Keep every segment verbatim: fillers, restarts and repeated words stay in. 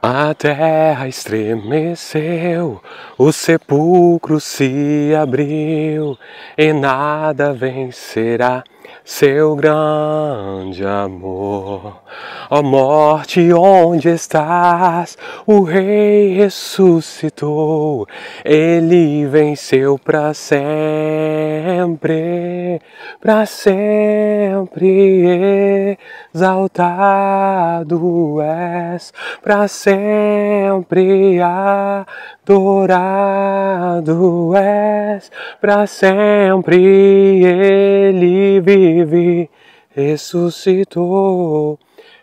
A terra estremeceu, o sepulcro se abriu, e nada vencerá seu grande amor. Ó morte, onde estás? O Rei ressuscitou, ele venceu para sempre, para sempre exaltado és, para sempre adorado és, para sempre ele vive, ressuscitou,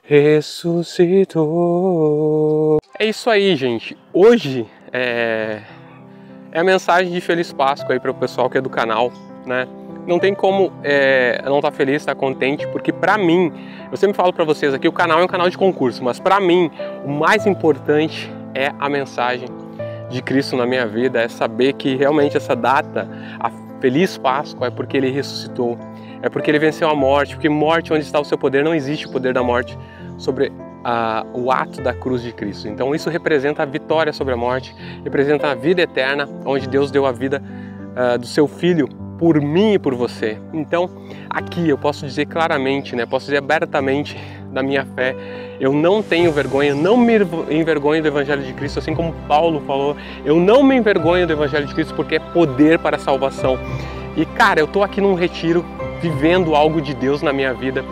ressuscitou. É isso aí, gente. Hoje é, é a mensagem de Feliz Páscoa aí para o pessoal que é do canal, né? Não tem como é, não estar feliz, estar contente, porque pra mim, eu sempre falo pra vocês aqui, o canal é um canal de concurso, mas pra mim, o mais importante é a mensagem de Cristo na minha vida, é saber que realmente essa data, a Feliz Páscoa, é porque Ele ressuscitou, é porque Ele venceu a morte, porque morte, onde está o seu poder, não existe o poder da morte sobre a, o ato da cruz de Cristo. Então isso representa a vitória sobre a morte, representa a vida eterna, onde Deus deu a vida uh, do seu Filho, por mim e por você. Então, aqui eu posso dizer claramente, né, posso dizer abertamente da minha fé, eu não tenho vergonha, não me envergonho do Evangelho de Cristo, assim como Paulo falou, eu não me envergonho do Evangelho de Cristo porque é poder para a salvação. E cara, eu tô aqui num retiro, vivendo algo de Deus na minha vida,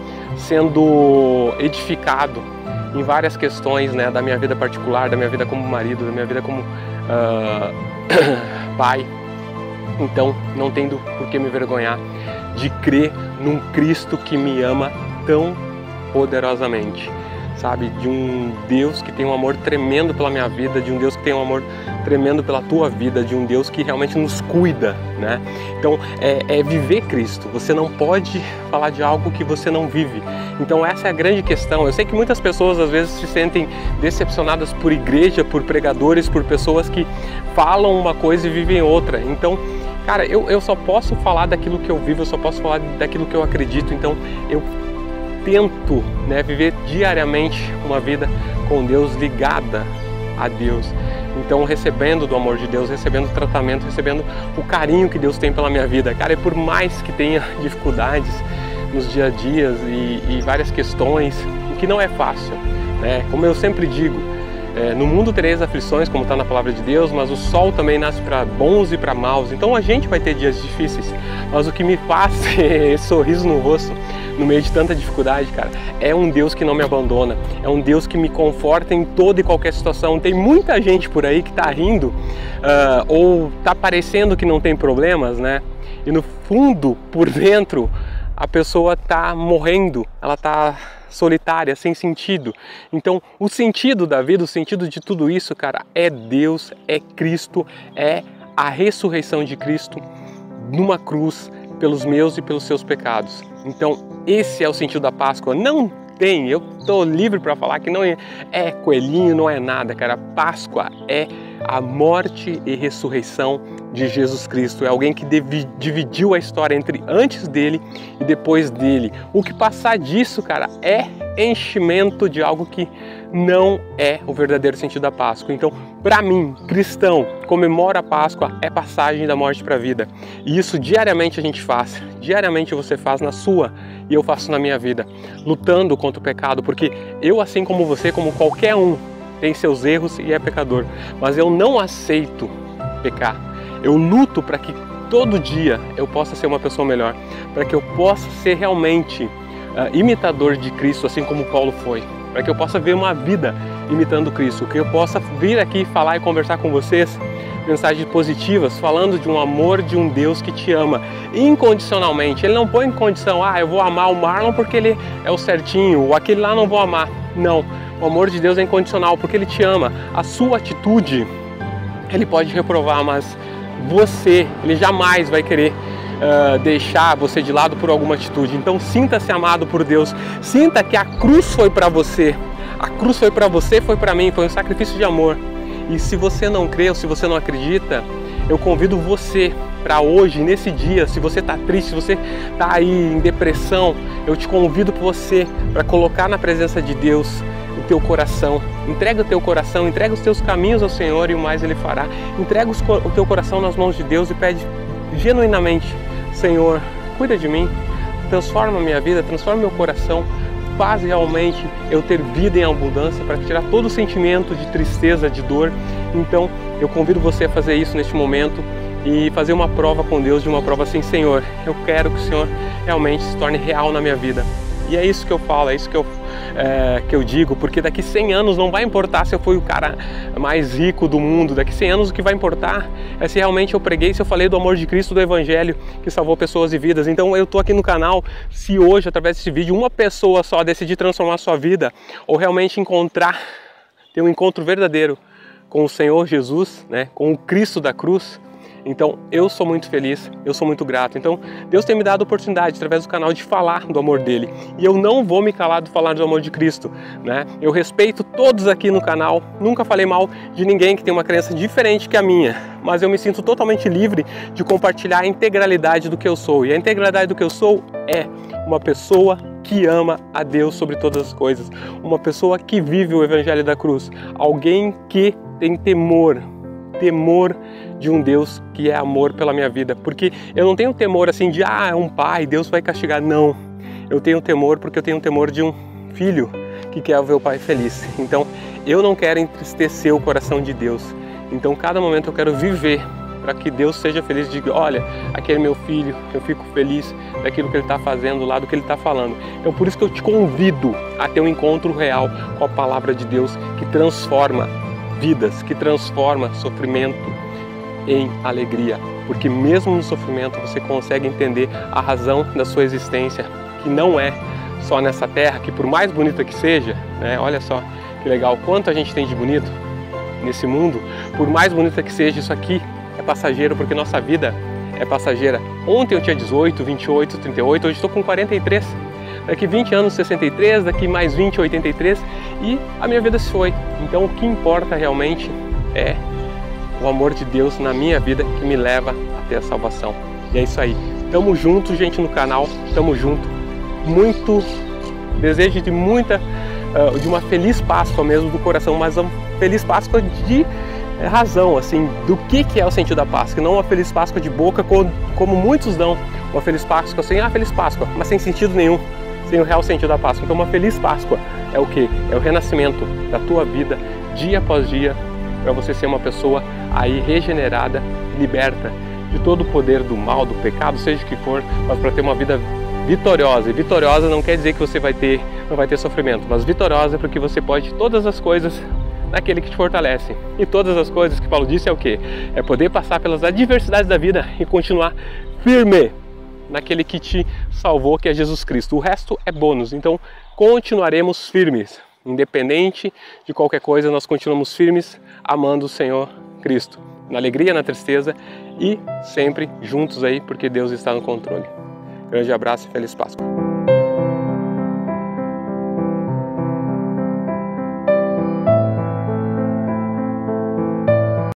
sendo edificado em várias questões, né, da minha vida particular, da minha vida como marido, da minha vida como uh, pai. Então, não tendo por que me vergonhar de crer num Cristo que me ama tão poderosamente, sabe? De um Deus que tem um amor tremendo pela minha vida, de um Deus que tem um amor tremendo pela tua vida, de um Deus que realmente nos cuida, né? Então, é, é viver Cristo. Você não pode falar de algo que você não vive. Então, essa é a grande questão. Eu sei que muitas pessoas, às vezes, se sentem decepcionadas por igreja, por pregadores, por pessoas que falam uma coisa e vivem outra. Então, cara, eu, eu só posso falar daquilo que eu vivo, eu só posso falar daquilo que eu acredito, então eu tento, né, viver diariamente uma vida com Deus, ligada a Deus. Então, recebendo do amor de Deus, recebendo o tratamento, recebendo o carinho que Deus tem pela minha vida. Cara, e por mais que tenha dificuldades nos dia a dias e, e várias questões, o que não é fácil, né? Como eu sempre digo, É, no mundo tereis aflições, como está na palavra de Deus, mas o sol também nasce para bons e para maus. Então a gente vai ter dias difíceis, mas o que me faz ter esse sorriso no rosto, no meio de tanta dificuldade, cara, é um Deus que não me abandona, é um Deus que me conforta em toda e qualquer situação. Tem muita gente por aí que está rindo, uh, ou está parecendo que não tem problemas, né? E no fundo, por dentro, a pessoa está morrendo, ela está solitária, sem sentido. Então, o sentido da vida, o sentido de tudo isso, cara, é Deus, é Cristo, é a ressurreição de Cristo numa cruz pelos meus e pelos seus pecados. Então, esse é o sentido da Páscoa. Não tem, eu tô livre para falar que não é, é coelhinho, não é nada, cara. Páscoa é a morte e ressurreição de Jesus Cristo. É alguém que dividiu a história entre antes dele e depois dele. O que passar disso, cara, é enchimento de algo que não é o verdadeiro sentido da Páscoa. Então, para mim, cristão, comemorar a Páscoa é passagem da morte para a vida. E isso diariamente a gente faz. Diariamente você faz na sua e eu faço na minha vida, lutando contra o pecado, porque eu, assim como você, como qualquer um, tem seus erros e é pecador, mas eu não aceito pecar. Eu luto para que todo dia eu possa ser uma pessoa melhor, para que eu possa ser realmente uh, imitador de Cristo, assim como Paulo foi, para que eu possa ver uma vida imitando Cristo, que eu possa vir aqui falar e conversar com vocês mensagens positivas, falando de um amor de um Deus que te ama incondicionalmente. Ele não põe em condição, ah, eu vou amar o Marlon porque ele é o certinho, ou aquele lá não vou amar. Não, o amor de Deus é incondicional, porque Ele te ama. A sua atitude, Ele pode reprovar, mas você, Ele jamais vai querer uh, deixar você de lado por alguma atitude. Então sinta-se amado por Deus, sinta que a cruz foi para você, a cruz foi para você, foi para mim, foi um sacrifício de amor. E se você não crê ou se você não acredita, eu convido você para hoje, nesse dia, se você está triste, se você está aí em depressão, eu te convido para você, para colocar na presença de Deus o teu coração, entrega o teu coração, entrega os teus caminhos ao Senhor e o mais Ele fará. Entrega os, o teu coração nas mãos de Deus e pede genuinamente: Senhor, cuida de mim, transforma a minha vida, transforma meu coração, faz realmente eu ter vida em abundância para tirar todo o sentimento de tristeza, de dor. Então eu convido você a fazer isso neste momento e fazer uma prova com Deus, de uma prova assim: Senhor, eu quero que o Senhor realmente se torne real na minha vida. E é isso que eu falo, é isso que eu, é, que eu digo, porque daqui cem anos não vai importar se eu fui o cara mais rico do mundo, daqui cem anos o que vai importar é se realmente eu preguei, se eu falei do amor de Cristo, do Evangelho, que salvou pessoas e vidas. Então eu tô aqui no canal, se hoje, através desse vídeo, uma pessoa só decidir transformar a sua vida, ou realmente encontrar, ter um encontro verdadeiro com o Senhor Jesus, né, com o Cristo da cruz, então eu sou muito feliz, eu sou muito grato. Então Deus tem me dado a oportunidade através do canal de falar do amor dele, e eu não vou me calar de falar do amor de Cristo, né? Eu respeito todos aqui no canal, nunca falei mal de ninguém que tem uma crença diferente que a minha, mas eu me sinto totalmente livre de compartilhar a integralidade do que eu sou, e a integralidade do que eu sou é uma pessoa que ama a Deus sobre todas as coisas, uma pessoa que vive o Evangelho da cruz, alguém que tem temor, temor de um Deus que é amor pela minha vida, porque eu não tenho temor assim de, ah, é um pai, Deus vai castigar, não. Eu tenho temor porque eu tenho temor de um filho que quer ver o pai feliz. Então eu não quero entristecer o coração de Deus. Então cada momento eu quero viver para que Deus seja feliz, de olha, aquele meu filho, eu fico feliz daquilo que ele está fazendo lá, do que ele está falando. Então por isso que eu te convido a ter um encontro real com a palavra de Deus, que transforma vidas, que transforma sofrimento em alegria, porque mesmo no sofrimento você consegue entender a razão da sua existência, que não é só nessa terra, que por mais bonita que seja, né, olha só que legal, quanto a gente tem de bonito nesse mundo, por mais bonita que seja, isso aqui é passageiro, porque nossa vida é passageira. Ontem eu tinha dezoito, vinte e oito, trinta e oito, hoje estou com quarenta e três, daqui vinte anos sessenta e três, daqui mais vinte, oitenta e três, e a minha vida se foi. Então o que importa realmente é o amor de Deus na minha vida, que me leva até a salvação. E é isso aí. Tamo junto, gente, no canal. Tamo junto. Muito desejo de muita, uh, de uma feliz Páscoa mesmo do coração, mas uma feliz Páscoa de razão, assim, do que que é o sentido da Páscoa. Não uma feliz Páscoa de boca, como muitos dão. Uma feliz Páscoa sem, ah, feliz Páscoa, mas sem sentido nenhum, sem o real sentido da Páscoa. Então uma feliz Páscoa é o que? É o renascimento da tua vida, dia após dia, para você ser uma pessoa aí regenerada, liberta de todo o poder do mal, do pecado, seja o que for, mas para ter uma vida vitoriosa. E vitoriosa não quer dizer que você vai ter, não vai ter sofrimento, mas vitoriosa porque você pode todas as coisas naquele que te fortalece. E todas as coisas que Paulo disse é o quê? É poder passar pelas adversidades da vida e continuar firme naquele que te salvou, que é Jesus Cristo. O resto é bônus, então continuaremos firmes. Independente de qualquer coisa, nós continuamos firmes, amando o Senhor Cristo, na alegria, na tristeza e sempre juntos aí, porque Deus está no controle. Grande abraço e feliz Páscoa.